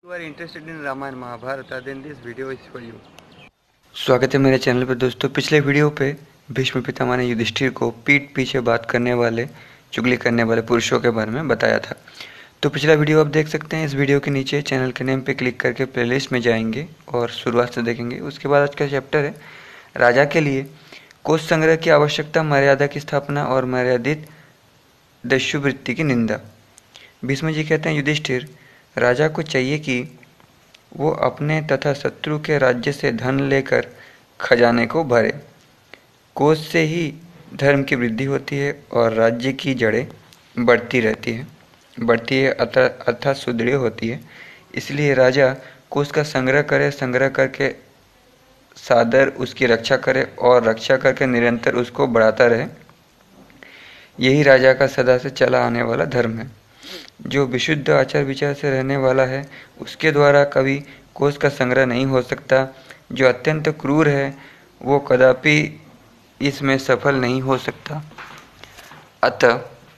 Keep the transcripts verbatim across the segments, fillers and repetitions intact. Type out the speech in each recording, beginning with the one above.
You are interested in Ramayana Mahabharata, then this video is for you. स्वागत है मेरे channel पर दोस्तों। पिछले वीडियो पे भीष्म पितामह ने युधिष्ठिर को पीठ पीछे बात करने वाले चुगली करने वाले पुरुषों के बारे में बताया था। तो पिछला वीडियो आप देख सकते हैं। इस वीडियो के नीचे चैनल के नेम पे क्लिक करके प्लेलिस्ट में जाएंगे और शुरुआत से देखेंगे। उसके बाद आज का चैप्टर है राजा के लिए कोष संग्रह की आवश्यकता, मर्यादा की स्थापना और मर्यादित दस्युवृत्ति की निंदा। भीष्म जी कहते हैं, युधिष्ठिर, राजा को चाहिए कि वो अपने तथा शत्रु के राज्य से धन लेकर खजाने को भरे। कोष से ही धर्म की वृद्धि होती है और राज्य की जड़ें बढ़ती रहती है बढ़ती है अर्थात सुदृढ़ होती है। इसलिए राजा कोष का संग्रह करे, संग्रह करके सादर उसकी रक्षा करे और रक्षा करके निरंतर उसको बढ़ाता रहे। यही राजा का सदा से चला आने वाला धर्म है। जो विशुद्ध आचार विचार से रहने वाला है उसके द्वारा कभी कोष का संग्रह नहीं हो सकता। जो अत्यंत क्रूर है वो कदापि इसमें सफल नहीं हो सकता। अतः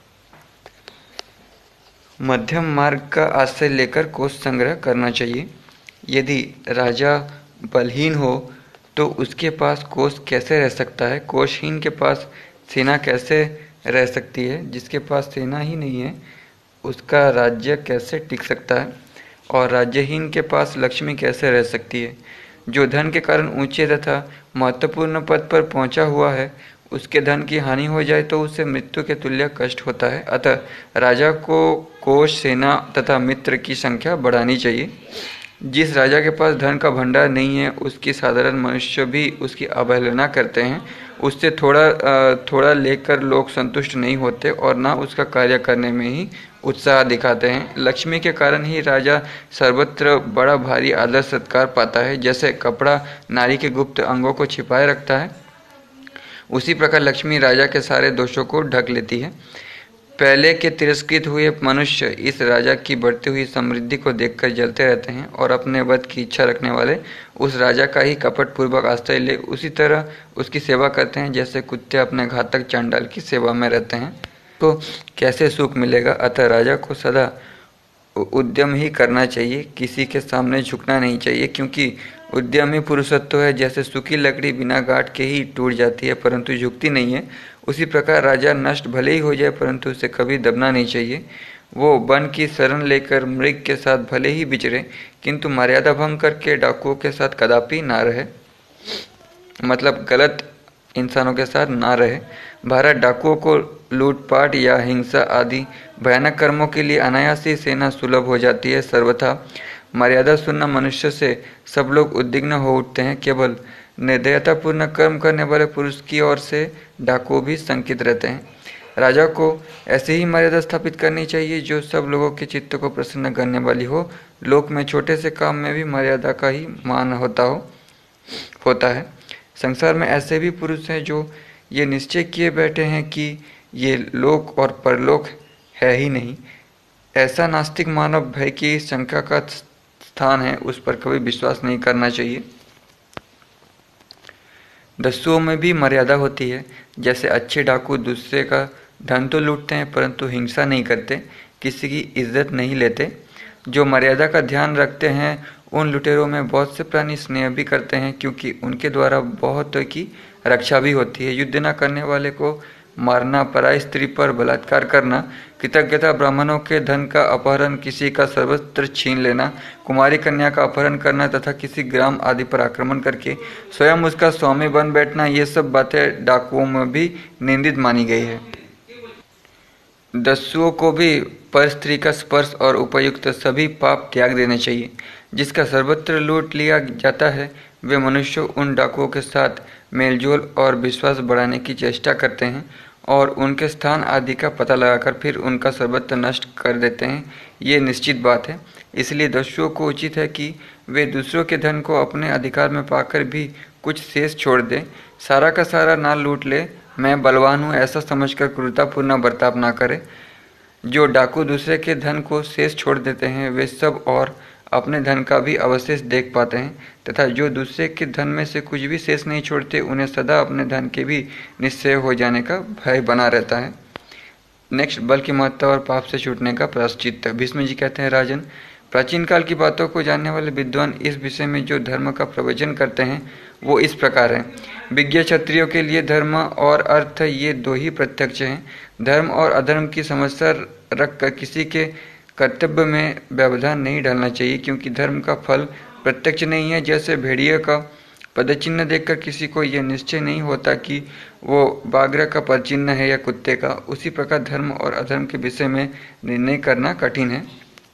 मध्यम मार्ग का आश्रय लेकर कोष संग्रह करना चाहिए। यदि राजा बलहीन हो तो उसके पास कोष कैसे रह सकता है? कोषहीन के पास सेना कैसे रह सकती है? जिसके पास सेना ही नहीं है उसका राज्य कैसे टिक सकता है? और राज्यहीन के पास लक्ष्मी कैसे रह सकती है? जो धन के कारण ऊंचे तथा महत्वपूर्ण पद पर पहुंचा हुआ है उसके धन की हानि हो जाए तो उसे मृत्यु के तुल्य कष्ट होता है। अतः राजा को कोष, सेना तथा मित्र की संख्या बढ़ानी चाहिए। जिस राजा के पास धन का भंडार नहीं है उसकी साधारण मनुष्य भी उसकी अवहेलना करते हैं। उससे थोड़ा थोड़ा लेकर लोग संतुष्ट नहीं होते और ना उसका कार्य करने में ही उत्साह दिखाते हैं। लक्ष्मी के कारण ही राजा सर्वत्र बड़ा भारी आदर सत्कार पाता है। जैसे कपड़ा नारी के गुप्त अंगों को छिपाए रखता है, उसी प्रकार लक्ष्मी राजा के सारे दोषों को ढक लेती है। पहले के तिरस्कृत हुए मनुष्य इस राजा की बढ़ती हुई समृद्धि को देखकर जलते रहते हैं और अपने वध की इच्छा रखने वाले उस राजा का ही कपटपूर्वक आश्रय ले उसी तरह उसकी सेवा करते हैं जैसे कुत्ते अपने घातक चांडाल की सेवा में रहते हैं। तो कैसे सुख मिलेगा? अतः राजा को सदा उद्यम ही करना चाहिए, किसी के सामने झुकना नहीं चाहिए, क्योंकि उद्यम ही पुरुषत्व है। जैसे सूखी लकड़ी बिना गांठ के ही टूट जाती है परंतु झुकती नहीं है, उसी प्रकार राजा नष्ट भले ही हो जाए परंतु उसे कभी दबना नहीं चाहिए। वो वन की शरण लेकर मृग के साथ भले ही विचरे किंतु मर्यादा भंग करके डाकुओं के साथ कदापि ना रहे, मतलब गलत इंसानों के साथ ना रहे। भारत डाकुओं को लूटपाट या हिंसा आदि भयानक कर्मों के लिए अनायास ही सेना सुलभ हो जाती है। सर्वथा मर्यादा सुनना मनुष्य से सब लोग उद्विग्न हो उठते हैं। केवल निर्दयतापूर्ण कर्म करने वाले पुरुष की ओर से डाकू भी शंकित रहते हैं। राजा को ऐसे ही मर्यादा स्थापित करनी चाहिए जो सब लोगों के चित्त को प्रसन्न करने वाली हो। लोक में छोटे से काम में भी मर्यादा का ही मान होता हो होता है। संसार में ऐसे भी पुरुष हैं जो ये निश्चय किए बैठे हैं कि ये लोक और परलोक है ही नहीं। ऐसा नास्तिक मानव भय की शंका का स्थान है, उस पर कभी विश्वास नहीं करना चाहिए। दस्युओं में भी मर्यादा होती है। जैसे अच्छे डाकू दूसरे का धन तो लूटते हैं परंतु हिंसा नहीं करते, किसी की इज्जत नहीं लेते। जो मर्यादा का ध्यान रखते हैं उन लुटेरों में बहुत से प्राणी स्नेह भी करते हैं, क्योंकि उनके द्वारा बहुत की रक्षा भी होती है। युद्ध न करने वाले को मारना, पराई स्त्री पर बलात्कार करना, कृतज्ञता ब्राह्मणों के धन का अपहरण, किसी का सर्वत्र छीन लेना, कुमारी कन्या का अपहरण करना तथा किसी ग्राम आदि पर आक्रमण करके स्वयं उसका स्वामी बन बैठना, ये सब बातें डाकुओं में भी निंदित मानी गई है। दस्युओं को भी पर स्त्री का स्पर्श और उपयुक्त सभी पाप त्याग देने चाहिए। जिसका सर्वत्र लूट लिया जाता है वे मनुष्य उन डाकुओं के साथ मेलजोल और विश्वास बढ़ाने की चेष्टा करते हैं और उनके स्थान आदि का पता लगाकर फिर उनका सर्वत्र नष्ट कर देते हैं। ये निश्चित बात है। इसलिए दस्युओं को उचित है कि वे दूसरों के धन को अपने अधिकार में पाकर भी कुछ शेष छोड़ दें। सारा का सारा ना लूट ले, मैं बलवान हूँ ऐसा समझकर क्रूरतापूर्ण बर्ताव ना करे। जो डाकू दूसरे के धन को शेष छोड़ देते हैं वे सब और अपने धन का भी अवशेष देख पाते हैं, तथा जो दूसरे के धन में से कुछ भी शेष नहीं छोड़ते उन्हें सदा अपने धन के भी निश्चय हो जाने का भय बना रहता है। नेक्स्ट, बल की महत्ता और पाप से छूटने का प्रायश्चित। भीष्म जी कहते हैं, राजन, प्राचीन काल की बातों को जानने वाले विद्वान इस विषय में जो धर्म का प्रवचन करते हैं वो इस प्रकार है। विज्ञ क्षत्रियों के लिए धर्म और अर्थ ये दो ही प्रत्यक्ष हैं। धर्म और अधर्म की समस्या रखकर किसी के कर्तव्य में व्यवधान नहीं डालना चाहिए, क्योंकि धर्म का फल प्रत्यक्ष नहीं है। जैसे भेड़िए का पदचिन्ह देखकर किसी को यह निश्चय नहीं होता कि वो बाघ का पदचिन्ह है या कुत्ते का, उसी प्रकार धर्म और अधर्म के विषय में निर्णय करना कठिन है।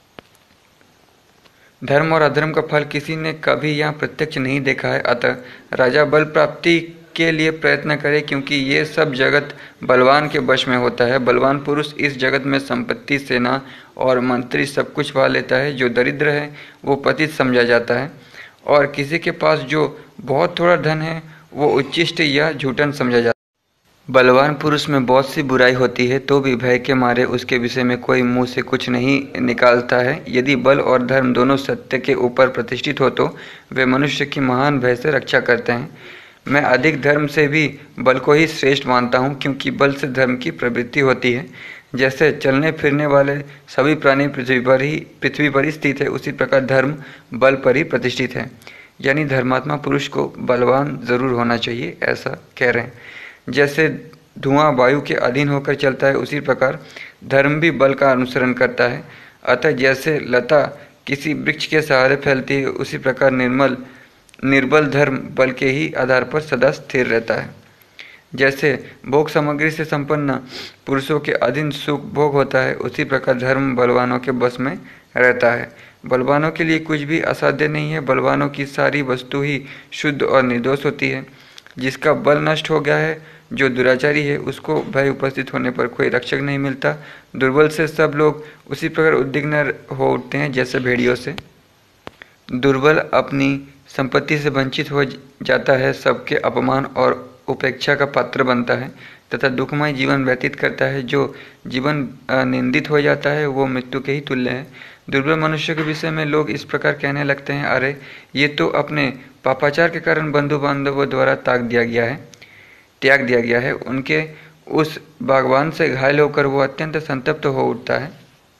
धर्म और अधर्म का फल किसी ने कभी यहाँ प्रत्यक्ष नहीं देखा है। अतः राजा बल प्राप्ति के लिए प्रयत्न करे, क्योंकि ये सब जगत बलवान के वश में होता है। बलवान पुरुष इस जगत में संपत्ति, सेना और मंत्री सब कुछ पा लेता है। जो दरिद्र है वो पतित समझा जाता है, और किसी के पास जो बहुत थोड़ा धन है वो उच्चिष्ट या झूठन समझा जाता है। बलवान पुरुष में बहुत सी बुराई होती है, तो भी भय के मारे उसके विषय में कोई मुंह से कुछ नहीं निकालता है। यदि बल और धर्म दोनों सत्य के ऊपर प्रतिष्ठित हो तो वे मनुष्य की महान भय से रक्षा करते हैं। मैं अधिक धर्म से भी बल को ही श्रेष्ठ मानता हूँ, क्योंकि बल से धर्म की प्रवृत्ति होती है। जैसे चलने फिरने वाले सभी प्राणी पृथ्वी पर ही पृथ्वी पर ही स्थित है, उसी प्रकार धर्म बल पर ही प्रतिष्ठित है। यानी धर्मात्मा पुरुष को बलवान जरूर होना चाहिए, ऐसा कह रहे हैं। जैसे धुआं वायु के अधीन होकर चलता है, उसी प्रकार धर्म भी बल का अनुसरण करता है। अतः जैसे लता किसी वृक्ष के सहारे फैलती है, उसी प्रकार निर्मल निर्बल धर्म बल के ही आधार पर सदा स्थिर रहता है। जैसे भोग सामग्री से संपन्न पुरुषों के अधीन सुख भोग होता है, उसी प्रकार धर्म बलवानों के बस में रहता है। बलवानों के लिए कुछ भी असाध्य नहीं है। बलवानों की सारी वस्तु ही शुद्ध और निर्दोष होती है। जिसका बल नष्ट हो गया है, जो दुराचारी है, उसको भय उपस्थित होने पर कोई रक्षक नहीं मिलता। दुर्बल से सब लोग उसी प्रकार उद्विग्न हो उठते हैं जैसे भेड़ियों से। दुर्बल अपनी संपत्ति से वंचित हो जाता है, सबके अपमान और उपेक्षा का पात्र बनता है तथा दुखमय जीवन व्यतीत करता है। जो जीवन निंदित हो जाता है वो मृत्यु के ही तुल्य है। दुर्बल मनुष्य के विषय में लोग इस प्रकार कहने लगते हैं, अरे ये तो अपने पापाचार के कारण बंधु बांधवों द्वारा त्याग दिया गया है त्याग दिया गया है उनके उस बागवान से घायल होकर वो अत्यंत संतप्त हो उठता है।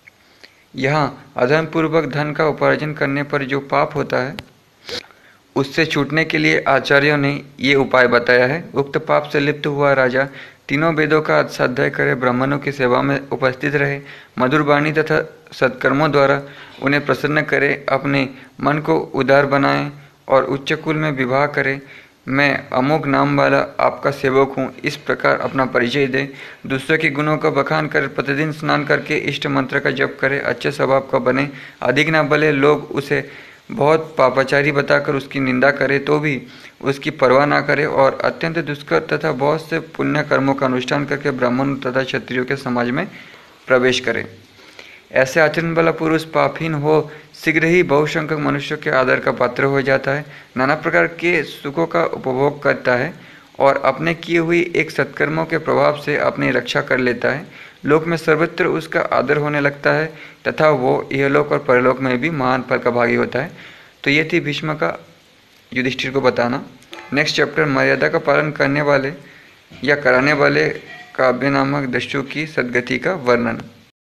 यहाँ अधर्मपूर्वक धन का उपार्जन करने पर जो पाप होता है, उससे छूटने के लिए आचार्यों ने ये उपाय बताया है। उक्त पाप से लिप्त हुआ राजा तीनों वेदों का स्वाध्याय करे, ब्राह्मणों की सेवा में उपस्थित रहे, मधुर वाणी तथा सत्कर्मों द्वारा उन्हें प्रसन्न करे, अपने मन को उदार बनाए और उच्च कुल में विवाह करे। मैं अमोघ नाम वाला आपका सेवक हूँ, इस प्रकार अपना परिचय दे। दूसरों के गुणों का बखान कर, प्रतिदिन स्नान करके इष्ट मंत्र का जप करे, अच्छे स्वभाव का बने, अधिक ना बले। लोग उसे बहुत पापाचारी बताकर उसकी निंदा करे तो भी उसकी परवाह ना करे, और अत्यंत दुष्कर तथा बहुत से पुण्य कर्मों का अनुष्ठान करके ब्राह्मण तथा क्षत्रियों के समाज में प्रवेश करे। ऐसे आचरण वाला पुरुष पापहीन हो शीघ्र ही बहुसंख्यक मनुष्यों के आदर का पात्र हो जाता है, नाना प्रकार के सुखों का उपभोग करता है और अपने किए हुई एक सत्कर्मों के प्रभाव से अपनी रक्षा कर लेता है। लोक में सर्वत्र उसका आदर होने लगता है तथा वो इहलोक और परलोक में भी महान फल का भागी होता है। तो ये थी भीष्म का युधिष्ठिर को बताना। नेक्स्ट चैप्टर मर्यादा का पालन करने वाले या कराने वाले काव्य नामक दस्यु की सद्गति का वर्णन।